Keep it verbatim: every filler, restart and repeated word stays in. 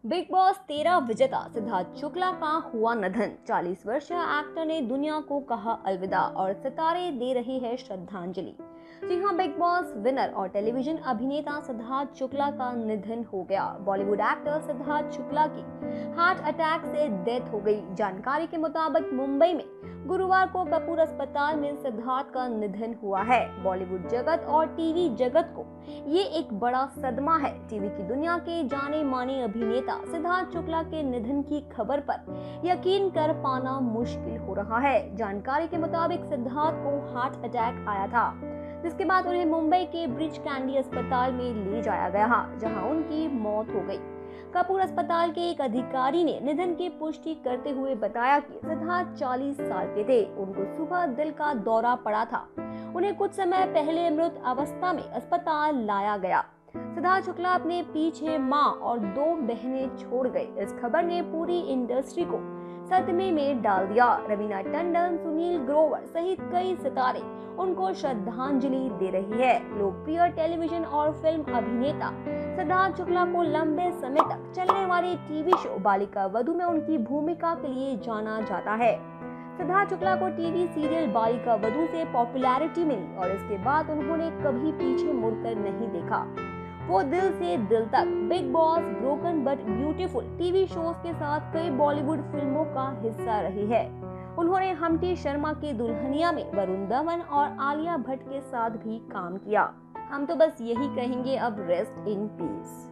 Big boss तेरह विजेता सिद्धार्थ शुक्ला का हुआ निधन। चालीस वर्षीय एक्टर ने दुनिया को कहा अलविदा और सितारे दे रहे हैं श्रद्धांजलि। जी हाँ, बिग बॉस विनर और टेलीविजन अभिनेता सिद्धार्थ शुक्ला का निधन हो गया। बॉलीवुड एक्टर सिद्धार्थ शुक्ला की हार्ट अटैक से डेथ हो गई। जानकारी के मुताबिक मुंबई में गुरुवार को कपूर अस्पताल में सिद्धार्थ का निधन हुआ है। बॉलीवुड जगत और टीवी जगत को ये एक बड़ा सदमा है। टीवी की दुनिया के जाने माने अभिनेता सिद्धार्थ शुक्ला के निधन की खबर पर यकीन कर पाना मुश्किल हो रहा है। जानकारी के मुताबिक सिद्धार्थ को हार्ट अटैक आया था, जिसके बाद उन्हें मुंबई के ब्रिच कैंडी अस्पताल में ले जाया गया, जहां उनकी मौत हो गई। कपूर अस्पताल के एक अधिकारी ने निधन की पुष्टि करते हुए बताया कि सिद्धार्थ चालीस साल के थे। उनको सुबह दिल का दौरा पड़ा था। उन्हें कुछ समय पहले मृत अवस्था में अस्पताल लाया गया। सिद्धार्थ शुक्ला अपने पीछे मां और दो बहनें छोड़ गए। इस खबर ने पूरी इंडस्ट्री को सदमे में डाल दिया। रवीना टंडन, सुनील ग्रोवर सहित कई सितारे उनको श्रद्धांजलि दे रही है। लोकप्रिय टेलीविजन और फिल्म अभिनेता सिद्धार्थ शुक्ला को लंबे समय तक चलने वाले टीवी शो बालिका वधू में उनकी भूमिका के लिए जाना जाता है। सिद्धार्थ शुक्ला को टीवी सीरियल बालिका वधू से पॉपुलैरिटी मिली और इसके बाद उन्होंने कभी पीछे मुड़कर नहीं देखा। वो दिल Se Dil Tak, Bigg Boss, Broken But Beautiful TV shows के साथ कई बॉलीवुड फिल्मों का हिस्सा रही है। उन्होंने हम्टी शर्मा के दुल्हनिया में वरुण धवन और आलिया भट्ट के साथ भी काम किया। हम तो बस यही कहेंगे, अब रेस्ट इन पीस।